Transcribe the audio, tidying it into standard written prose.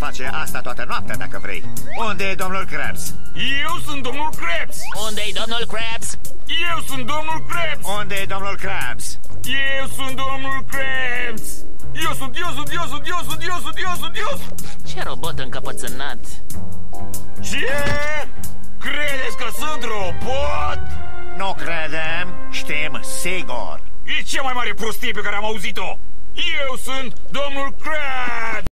face asta toată noaptea dacă vrei. Unde e domnul Krabs? Eu sunt domnul Krabs. Unde-i domnul Krabs? Eu sunt domnul Krabs. Unde e domnul Krabs? Eu sunt domnul Krabs. Eu sunt. Ce robot încăpățânat. Ce? Credeți că sunt robot? Nu credem, știm sigur. E cea mai mare prostie pe care am auzit-o. Eu sunt domnul Krabs.